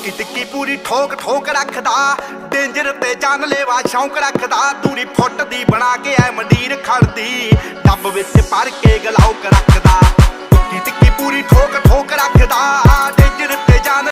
ਟਿੱਕੀ ਟਿੱਕੀ पूरी ठोक ठोक रखदा डेंजर ते जानलेवा शौक रखदा दूरी फुट दी बना के ऐ मंडीर खड़दी डब विच भर के गलाउक रखदा।